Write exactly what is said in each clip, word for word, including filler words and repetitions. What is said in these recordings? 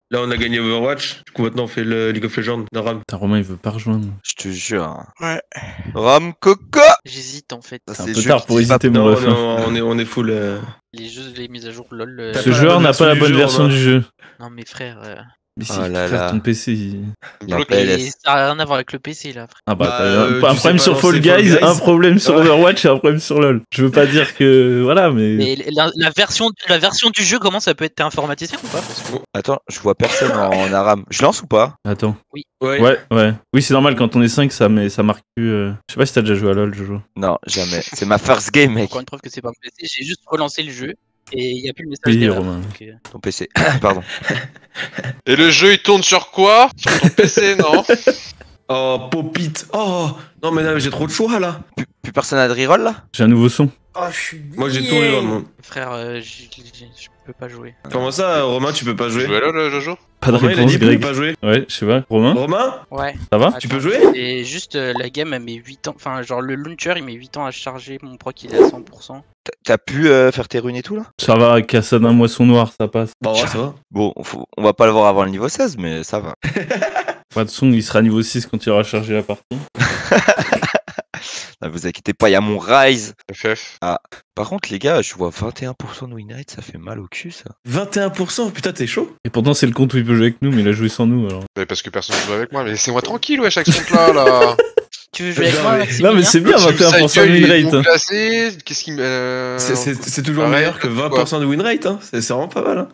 Là, on a gagné Overwatch. Du coup, maintenant, on fait le League of Legends de Ram. Putain, Romain, il veut pas rejoindre. Je te jure. Ouais. Ram Coco. J'hésite en fait. C'est un peu tard pour hésiter, mon Non, ref. non, on est, on est full. Euh... Les jeux, les mises à jour LOL. euh, T'as Ce pas la joueur bonne n'a pas la version bonne du jeu, version Romain. du jeu. Non mais frère. euh, Mais si, Oh là frère, là. ton P C. il- La mais P L S. ça a rien à voir avec le P C là. Frère. Ah bah, Bah, t'as euh, un, un tu sais problème pas sur Fall lancer Fall Guys, Guys. un problème sur Ouais. Overwatch et un problème sur LoL. Je veux pas dire que. Voilà, mais. Mais la, la version, la version du jeu, comment ça peut être informatisé ou pas? Parce que- Attends, je vois personne en, en Aram. Je lance ou pas? Attends. Ouais. Ouais, ouais. Oui, c'est normal quand on est cinq, ça, mais ça marque plus. euh, Je sais pas si t'as déjà joué à LoL, Jojo. Non, jamais. C'est ma first game, mec. Encore une preuve que c'est pas mon P C. J'ai juste relancé le jeu et il y a plus le message Oui, d'erreur. Romain. Donc, euh, Ton P C. Pardon. Et le jeu il tourne sur quoi? Sur ton P C, non? Oh, Popit. Oh, non, mais là, j'ai trop de choix là. Plus, plus personne a de reroll là? J'ai un nouveau son. Oh, je suis. Moi, j'ai tout reroll, moi. Frère, euh, j- j- je peux pas jouer. Comment ça, Romain, tu peux pas jouer? Tu veux LOL, Jojo? Pas de Romain, il a réponse, dit qu'il Greg. peut pas jouer. Ouais, je sais pas. Romain, Romain, Ouais. ça va? tu peux Attends, jouer? Et juste euh, la game elle met huit ans. Enfin, genre le launcher il met huit ans à charger. Mon proc il est à cent pour cent. T'as- T'as pu euh, faire tes runes et tout là? Ça va, Cassade d'un moisson noir, ça passe. Bah, ouais, ça va. Bon, faut- on va pas le voir avant le niveau seize, mais ça va. Pas de son, il sera niveau six quand il aura chargé la partie. Ne vous inquiétez pas, il y a mon Rise. F F. Par contre, les gars, je vois vingt et un pour cent de win rate, ça fait mal au cul ça. vingt et un pour cent, putain, t'es chaud. Et pourtant, c'est le compte où il peut jouer avec nous, mais il a joué sans nous alors. Mais parce que personne joue avec moi, mais laissez-moi tranquille, wesh, avec ce compte-là, là. Tu veux jouer avec Non, moi, mais- Maximilien? Non, mais c'est bien, vingt et un pour cent de win rate. hein. Classé, qu'est-ce qui me. euh, C'est- C'est c'est toujours Arrête, meilleur que vingt pour cent de win rate, hein. C'est c'est vraiment pas mal, hein.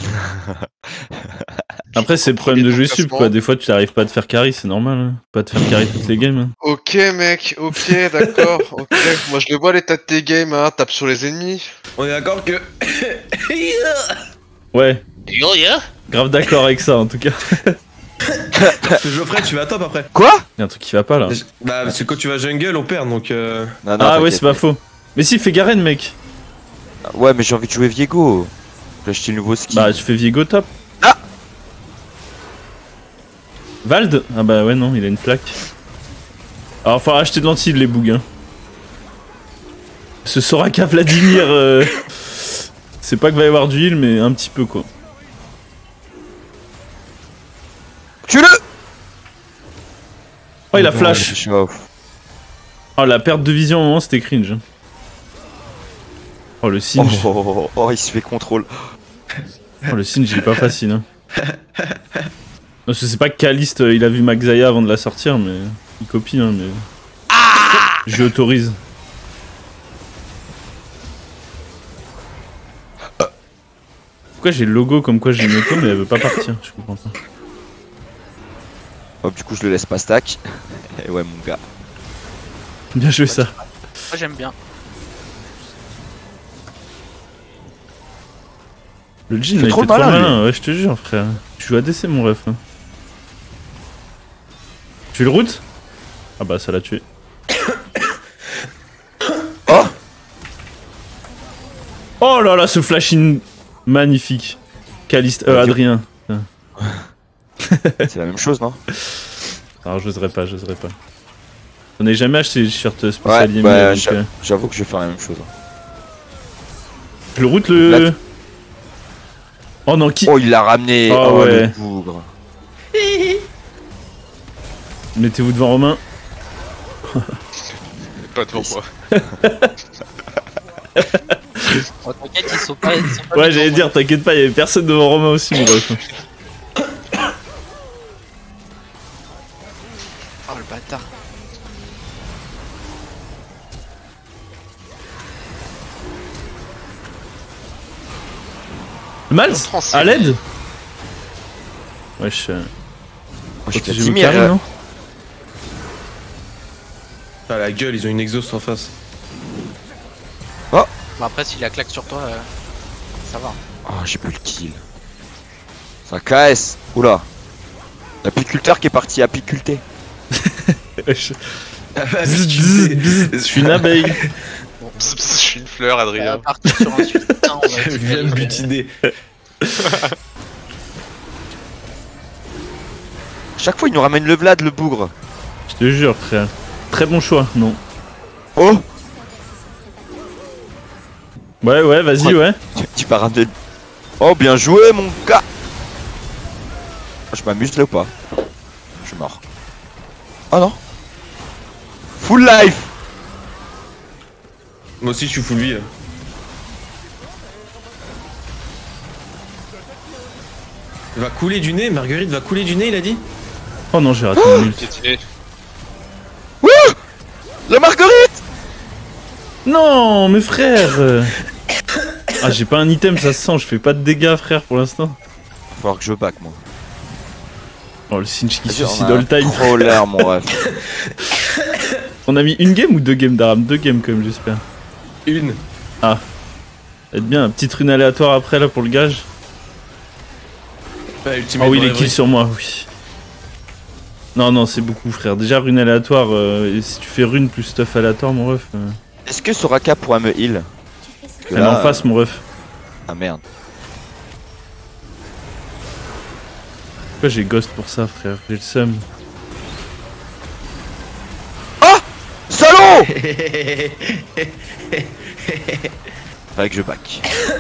Après, c'est le problème de jouer sub quoi. Des fois, tu n'arrives pas à te faire carry, c'est normal. Hein. Pas te faire carry toutes les games. Hein. Ok, mec, ok, d'accord, ok. Moi je le vois, l'état de tes games, hein, tape sur les ennemis. On est d'accord que. Ouais, Yo, yo. grave d'accord avec ça en tout cas. Parce que Geoffrey, tu vas top après. Quoi? Il y a un truc qui va pas là. Bah, parce que quand tu vas jungle, on perd donc. Euh... Non, non, Ah ouais, t'inquiète, c'est pas mec. faux. Mais si, fais Garen, mec. Ouais, mais j'ai envie de jouer Viego. J'ai acheté le nouveau skin. Bah, tu fais Viego top. Ah Vald? Ah bah ouais, non, il a une plaque. Alors, faut acheter de l'anti les bougs. Hein. Ce Soraka Vladimir. Euh... C'est pas qu'il va y avoir du heal, mais un petit peu quoi. Tue-le! Oh, il a Non, flash. je suis off. Oh, la perte de vision au moment, c'était cringe. Oh, le Oh, singe. oh, oh, oh, oh, il se fait contrôle. Oh, le singe, il est pas facile. Hein. Non, je sais pas que Caliste, euh, il a vu Maxaya avant de la sortir, mais il copie, hein, mais. Je lui autorise. Pourquoi j'ai le logo comme quoi j'ai une auto, mais elle veut pas partir? Je comprends pas. Hop, du coup, je le laisse pas stack. Et ouais, mon gars. Bien joué ça. Moi j'aime bien. Le jean, fait il trop fait le trop malin, malin, ouais, je te jure, frère. Tu joues à D C, mon ref. Hein. Tu le route? Ah bah, ça l'a tué. Oh! Oh là là, ce flash in magnifique. Caliste, euh, Adrien. C'est la même chose, non? Alors, j'oserais pas, j'oserais pas. On n'a jamais acheté des t-shirts Ouais, spécialisés. bah, donc, j'a- euh, j'avoue que je vais faire la même chose. je le route le. La- Oh non, qui. Oh, il l'a ramené. Oh, Oh, ouais. le bougre. Mettez-vous devant Romain. Pas devant moi. Oh, t'inquiète, ils sont pas. Ils sont pas Ouais, devant j'allais moi. dire, t'inquiète pas, il y avait personne devant Romain aussi, mon ref. Oh le bâtard. Mals Transfert. à l'aide. Wesh. Euh... Moi, je tu suis joues au Vladimir. carry, euh, non? Ah, la gueule, ils ont une exhaust en face. Bon, après, si la claque sur toi, euh, ça va. Oh, j'ai plus le kill. C'est un K S. Oula. L'apiculteur qui est parti apiculter. Wesh. Ah, Bzz, bzz, bzz. Je suis une abeille. Pss, pss, je suis une fleur, On va Adrien. partir sur un suite. On va Je viens de butiner. Chaque fois, il nous ramène le Vlad, le bougre. Je te jure, frère. Très bon choix, non. Oh! Ouais, ouais, vas-y, ouais. Tu vas ramener. Oh, bien joué, mon gars! Je m'amuse là ou pas? Je suis mort. Oh non. Full life. Moi aussi, je suis full vie. Il va couler du nez, Marguerite va couler du nez, il a dit. Oh non, j'ai raté mon ult. Piétiné. La Marguerite. Non, mes frères. Ah, j'ai pas un item, ça se sent, je fais pas de dégâts, frère, pour l'instant. Va falloir que je back moi. Oh, le Sinch qui Vas-y, on suicide a all time. trop l'air mon ref. On a mis une game ou deux games d'Aram? Deux games, quand même, j'espère. Une. Être bien, un petite rune aléatoire après, là, pour le gage. Ouais, ultimate Ah oui, dans les la kills vraie. sur moi, oui. Non, non, c'est beaucoup, frère. Déjà, rune aléatoire, euh, et si tu fais rune plus stuff aléatoire, mon ref. Euh... Est-ce que Soraka pourra me heal? Parce que Elle est là, en face, mon ref. Ah merde. Pourquoi j'ai ghost pour ça, frère? J'ai le seum. Salaud. Fallait que je back.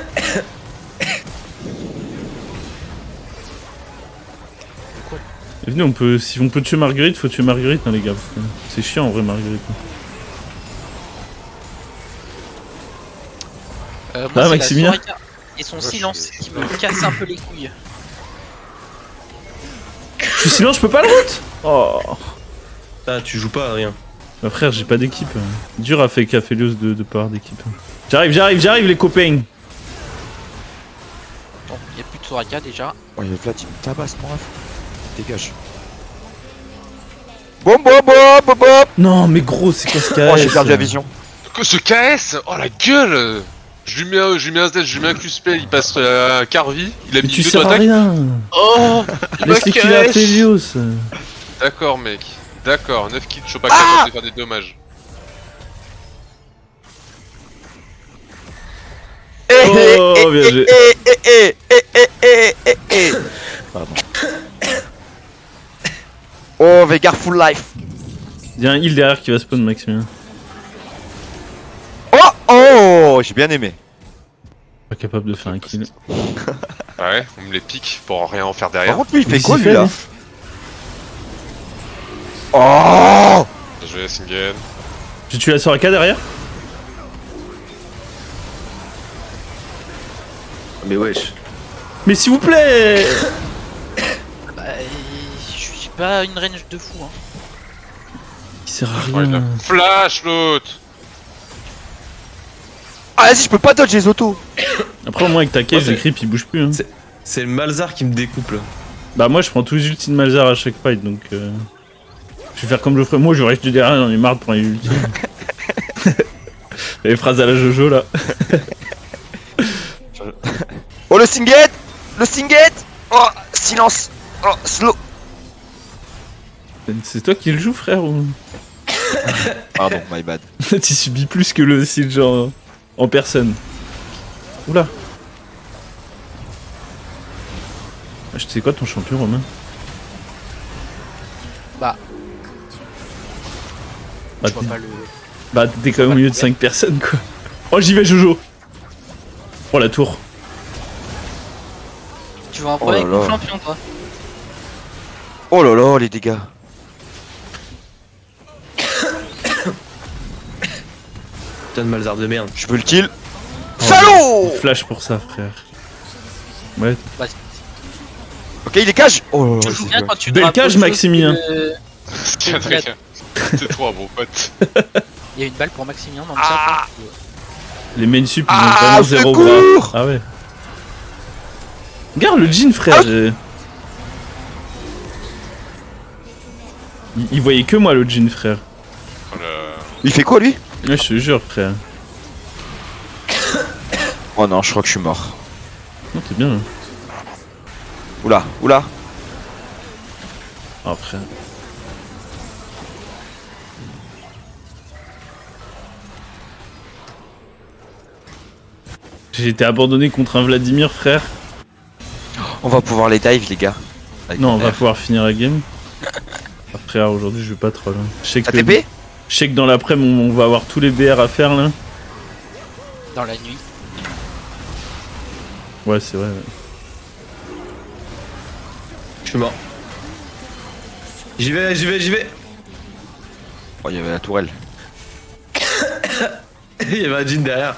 Et venez, on peut, si on peut tuer Marguerite, faut tuer Marguerite, hein, les gars. parce que C'est chiant, en vrai, Marguerite. Euh, moi, Ah, c'est la Maximilien Soraka et son silence qui me casse un peu les couilles. Je suis silent, je peux pas le route. Oh. Ah, tu joues pas à rien. Bah, frère, j'ai pas d'équipe. Dur à faire Caphelios de, de pas avoir d'équipe. J'arrive, j'arrive, j'arrive, les copains. Bon, y a plus de Soraka déjà. Oh, il y a Vlad, il me tabasse mon ref. Dégage. Bon, bon, bon, bon, bon. Non, mais gros, c'est quoi ce cas? Oh, j'ai perdu la vision. Que ce K S. Oh la gueule. Je lui mets un, je lui mets un Z, je lui mets un Q-spell, il passe à Carvi. Il a Mais mis tu deux sers à attaques. rien. Oh. Laisse-les killer à Aphelios. D'accord mec. D'accord, neuf kills, Chopaka ah pour faire des dommages. Oh, bien joué. Eh, eh, eh, eh, eh, eh, eh, eh. Pardon. Oh, Veigar full life. Il y a un heal derrière qui va spawn, Maximilien. Oh, oh, j'ai bien aimé. Pas capable de faire un kill. Ouais, on me les pique pour rien en faire Par derrière. contre, lui, il fait Qu'est-ce quoi, qu'il lui, fait, là? lui Oh. Je vais Singen. J'ai tué la Soraka derrière. Mais wesh. Mais s'il vous plaît. Bah, je suis pas une range de fou, hein. Il sert à Oh, il a rien. flash l'autre. Ah, vas-y, je peux pas dodge les autos. Après, au moins, avec ta cage, Oh, c'est- le creep il bouge plus. Hein. C'est le Malzar qui me découpe là. Bah, moi, je prends tous les ultis de Malzar à chaque fight donc. Euh... Je vais faire comme je ferai. Moi, je reste derrière, j'en ai marre de prendre les ultis. Les phrases à la Jojo là. Oh, le Singed. Le Singed. Oh, silence. Oh, slow. C'est toi qui le joues, frère ou... Pardon, my bad. Tu subis plus que le siege en, en personne. Oula. Ah, je sais quoi ton champion, Romain? Bah, Bah, je vois t'es pas le. bah, t'es quand même au milieu de cinq personnes, quoi. Oh, j'y vais, Jojo. Oh, la tour. Tu vas en Oh prendre là avec mon là. champion, toi. Oh là là, les dégâts. Putain de Malzar de merde. Je peux le kill. Oh, Salaud. Flash pour ça, frère. Ouais. Bah, Ok, il est cage. Oh là là, tu c'est joues bien quoi. quand tu Belle drapes cage, autre chose Maximilien. que- C'est Adrien. C'est toi mon pote. Il y a une balle pour Maximilien dans le Ah. chat. Les main sup, ils ont Ah, vraiment zéro secours. bras. Ah ouais. Regarde le jean, frère. Ah. euh. Il, il voyait que moi, le jean, frère. Oh là. Il fait quoi, lui? Ouais, je te jure, frère. Oh non, je crois que je suis mort. Non, t'es bien. Hein. Oula, oula. Oh, frère. J'ai été abandonné contre un Vladimir, frère. On va pouvoir les dive, les gars. Avec Non, mon on va R. pouvoir finir la game. Ah, frère, aujourd'hui, je vais pas troll. Hein. Je sais que T'as le- T P? je sais que dans l'après-midi, on on va avoir tous les B R à faire, là. Dans la nuit. Ouais, c'est vrai. Ouais. Je suis mort. J'y vais, j'y vais, j'y vais. Oh, il y avait la tourelle. Il y avait un jean derrière.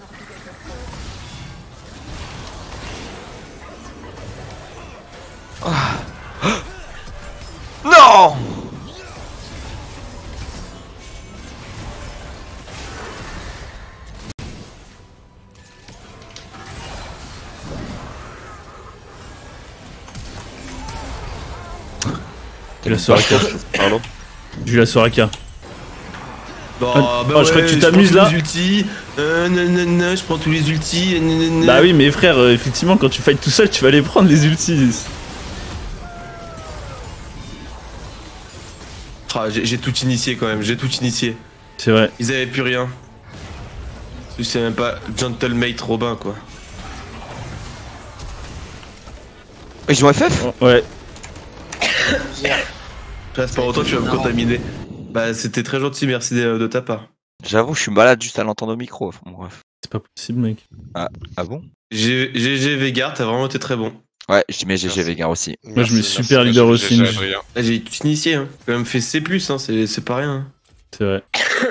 Non. J'ai la Soraka. Pardon. J'ai eu la Soraka. Bon, Ah, bah oh, je crois que tu t'amuses, prends tous là. les ultis. Euh, non, non, non, je prends tous les ultis. euh, non, non, non. Bah oui, mais frère, euh, effectivement, quand tu fights tout seul, tu vas les prendre les ultis. Ah, j'ai j'ai tout initié quand même, j'ai tout initié. C'est vrai. Ils avaient plus rien. C'est même pas Gentlemate Robin quoi. Ils ont F F. Oh, ouais. Reste pas autant, tu vas me contaminer. Bah c'était très gentil, merci de, de ta part. J'avoue, je suis malade juste à l'entendre au micro. Enfin, bon, bref. C'est pas possible, mec. Ah bon? G G Vegard, t'as vraiment été très bon. Ouais, je dis mais G G Merci. Vegard aussi. Moi, je mets Merci, super merci, leader merci, aussi, G G je- Adrien. Là, j'ai tout initié, hein. J'ai quand même fait C plus, hein, c'est c'est pas rien. hein. C'est vrai.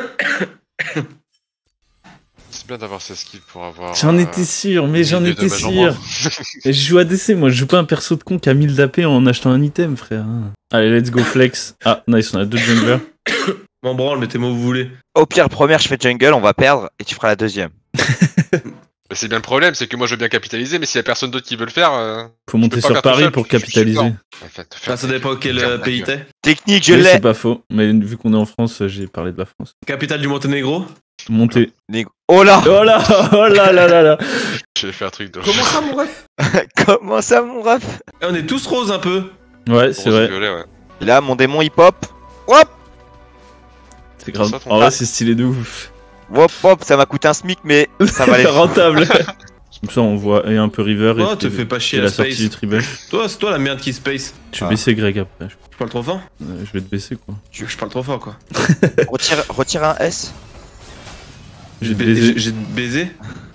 C'est bien d'avoir ces skills pour avoir. J'en euh, étais sûr, mais j'en mille de étais dommages en sûr. moins. Et je joue à D C, moi je joue pas un perso de con qui a mille d'A P en achetant un item, frère. Allez, let's go flex. Ah, nice, on a deux junglers. M'en branle, mettez-moi où vous voulez. Au pire, première, je fais jungle, on va perdre et tu feras la deuxième. Mais c'est bien le problème, c'est que moi je veux bien capitaliser, mais s'il y a personne d'autre qui veut le faire. euh, Faut monter pas sur faire tout Paris seul, pour je- je suis capitaliser. fort. en fait, Ah, ça dépend quel Ferme euh, ta pays gueule. t'es. Technique, je Oui, l'ai. c'est pas faux, mais vu qu'on est en France, j'ai parlé de la France. Capitale du Monténégro. Monter. Négo- Oh là. Oh là, oh là là là là. Je vais faire un truc de. Comment ça mon ref? Comment ça, mon ref? Eh, On est tous roses un peu. Ouais, c'est Rose vrai. violet, ouais. Et là, mon démon hip hop. Hop. C'est grave. Ça, ton En vrai, tas. c'est stylé de ouf. Hop, hop, ça m'a coûté un SMIC, mais ça va aller. Rentable. Comme ça, on voit et un peu River et Oh, te puis- fais pas et chier la à sortie Space. du tribal. Toi, c'est toi la merde qui space. Je vais Ah. baisser Greg après. Je Je parle trop fort? euh, je vais te baisser quoi. Je, je parle trop fort quoi. retire, retire un S. J'ai te ba- baiser. j'ai- j'ai baisé.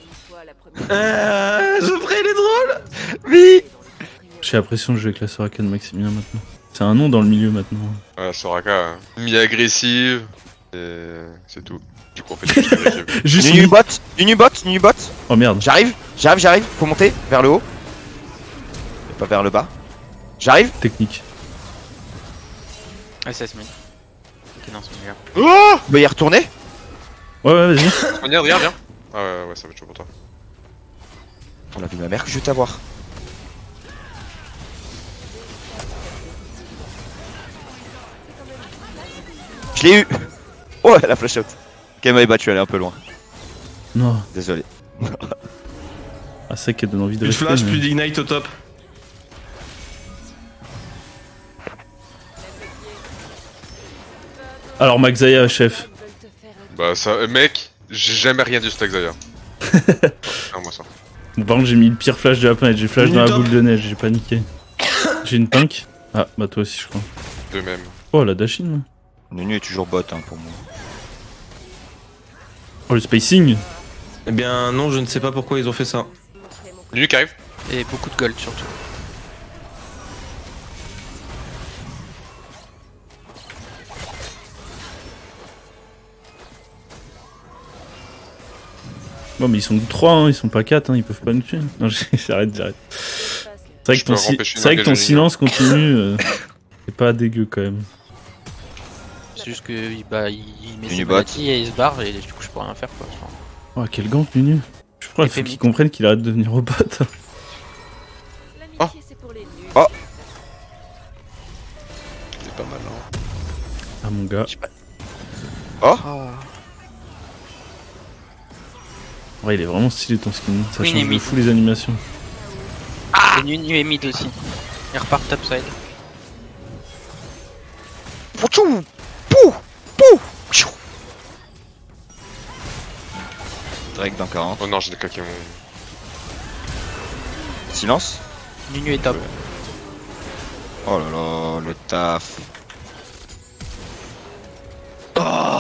Euh, je ferai les drôles. Oui. J'ai l'impression de jouer avec la Soraka de Maximilien maintenant. C'est un nom dans le milieu maintenant. Ouais, Soraka, euh, mi-agressive. Et c'est tout. Du coup, on fait tout agressif. Juste Du une- bot, du bot, du bot. Oh merde. J'arrive, j'arrive, j'arrive. Faut monter vers le haut. Et pas vers le bas. J'arrive. Technique. Ah, c'est Asmin. Ok, non, c'est mon gars. Oh. Bah y retourner. Ouais, ouais, vas-y. Regarde, regarde, viens. Ah ouais, ouais, ça va être chaud pour toi. On a vu ma mère que je vais t'avoir. Je l'ai eu. Oh la flash out. Ok, elle m'avait battu, elle est un peu loin. Non. Désolé. Ah, ça qui donne envie de Plus de rester, flash, mais- plus d'ignite au top. Alors, Maxaya, chef. Bah, ça, euh, mec, j'ai jamais rien du stack Zaya. Ah, moi ça. Bon, par contre, j'ai mis le pire flash de la planète. J'ai flash dans la Top. boule de neige, j'ai paniqué. J'ai une pink. Ah, bah toi aussi, je crois. De même. Oh, la Dashin, moi. Nunu est toujours bot hein, pour moi. Oh, le spacing. Eh bien non, je ne sais pas pourquoi ils ont fait ça. Nunu qui arrive. Et beaucoup de gold surtout. Bon, mais ils sont trois, hein, ils sont pas quatre, hein, ils peuvent pas nous tuer. Non, j'arrête, j'arrête. C'est vrai Je que ton, peux si- empêcher c'est vrai que ton d'engager silence continue. euh, C'est pas dégueu quand même. C'est juste que il- bah, il il met ses Unibot. maladies et il se barre et du coup je peux rien faire quoi. Enfin, Oh, quel gank, Nunu. Je crois qu'il faut Effet qu'il mythe. comprenne qu'il arrête de devenir robot. Oh. Oh. C'est pas mal, hein. Ah, mon gars. Ouais, il est vraiment stylé ton skin. Ça Oui, il est change de mid. fou les animations. Et Nunu est mid aussi. Il repart topside. Pouchou. Pou. Pou. Pfiou. Drake dans quarante. Oh non, j'ai claqué mon. Silence. Nunu est top. Oh là là, le taf. Oh.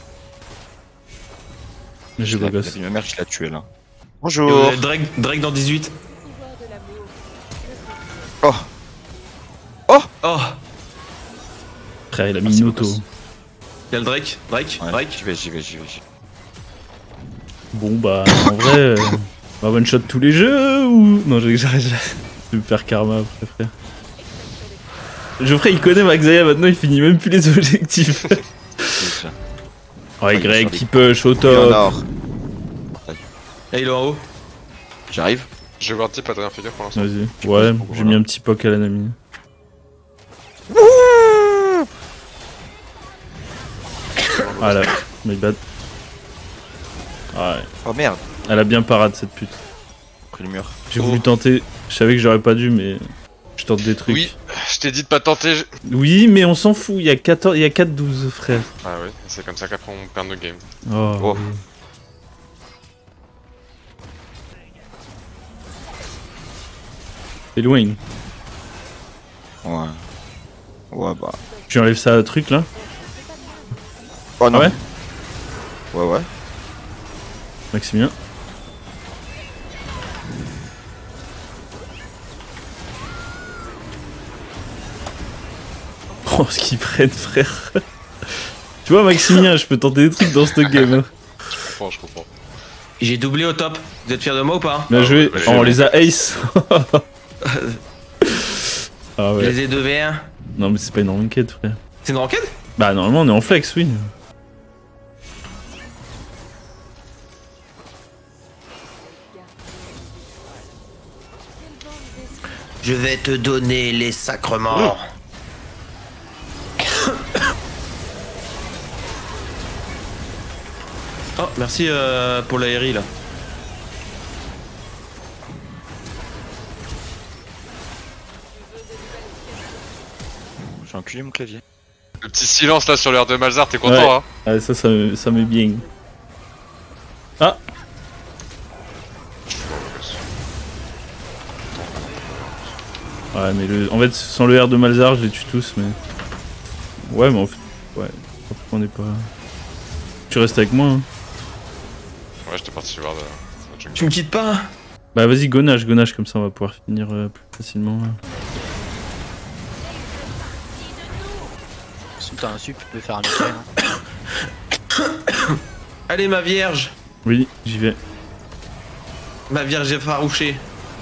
Mais j'ai La- beau gosse. Ma mère, je l'ai tué là. Et Bonjour. on est Drake, Drake dans dix-huit. Oh. Oh, Frère, il a Ah, mis c'est une pas auto. possible. y'a le Drake, Drake, Ouais, Drake. j'y vais, j'y vais, j'y vais. j'y vais. Bon bah en vrai, euh, on va one shot tous les jeux ou... Non j'arrête, j'arrête. Je vais me faire karma après frère. Geoffrey il connaît Maxaya maintenant, il finit même plus les objectifs. C'est ça. Ouais il est Greg sur les- qui push au Il est en top. or. Et il est en haut. J'arrive. Je vais voir le type à Adrien Figure pour l'instant. Vas-y. Ouais, j'ai mis un petit poke à la Nami. Ah là, my bad. Ouais, Oh merde. elle a bien parade cette pute. Pris le mur. J'ai Oh. voulu tenter, je savais que j'aurais pas dû mais je tente des trucs. Oui, je t'ai dit de pas tenter. je- Oui, mais on s'en fout, il y a quatorze, il y a quatre douze frère. Ah oui, c'est comme ça qu'après on perd nos games. Oh. Oh. oui. Éloigne. Ouais. Ouais bah. Tu enlèves ça à truc là. Oh non. Ah ouais Ouais ouais. Maximien. Oh, ce qu'ils prennent, frère. Tu vois, Maximien, je peux tenter des trucs dans cette game. hein. Je comprends, je comprends. J'ai doublé au top. Vous êtes fiers de moi ou pas? Bien joué. ouais, Oh, on ouais. les a ace. Ah Je ouais. les ai deux v un. Non, mais c'est pas une enquête, frère. C'est une enquête? Bah, normalement, on est en flex, oui. Je vais te donner les sacrements. Oh, merci euh, pour l'aérie là. J'ai enculé mon clavier. Le petit silence là sur l'air de Malzard, t'es content Ouais. hein? Ah, ça, ça me, ça me bien. Ah, ouais, mais le... en fait, sans le R de Malzard, je les tue tous, mais. Ouais, mais en fait. Ouais, pourquoi on est pas. Tu restes avec moi, hein. Ouais, j'étais parti voir de... la jungle. Tu me quittes pas? Bah, vas-y, gonage, gonage, comme ça on va pouvoir finir euh, plus facilement. là. Si t'as un sup, tu peux faire un Michael. Hein. Allez ma vierge. Oui, j'y vais. Ma vierge effarouchée.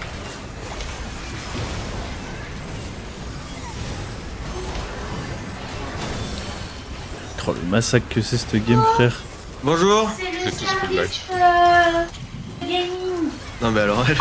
Oh, le massacre que c'est cette game, frère. Bonjour. C'est C'est le tout ce que blague. service euh, gaming. Non mais alors...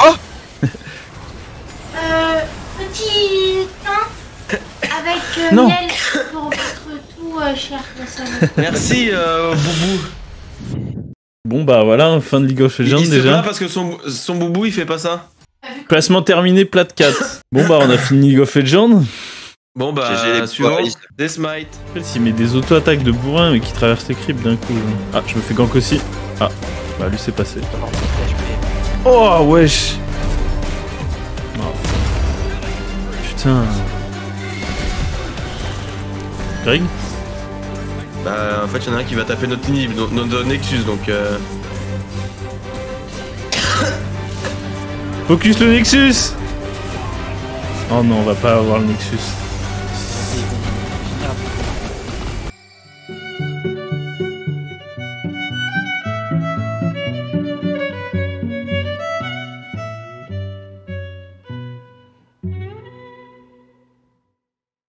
Euh, petit pain avec euh, Non. miel pour votre tout, euh, cher personne. Merci euh, Boubou. Bon, bah voilà, fin de League of Il, Legends il se déjà. plaint parce que son, son Boubou il fait pas ça. Classement terminé, plat quatre. Bon, bah on a fini League of Legends. Bon G G bah les suivant. boys. Deathmite. En fait, s'il met des auto-attaques de bourrin mais qui traversent les creeps d'un coup. Ah, je me fais gank aussi. Ah, bah lui c'est passé. Oh, wesh. Oh. Putain. Greg? Bah en fait y'en a un qui va taper notre ligne, notre, notre Nexus donc euh... Focus le Nexus. Oh non, on va pas avoir le Nexus.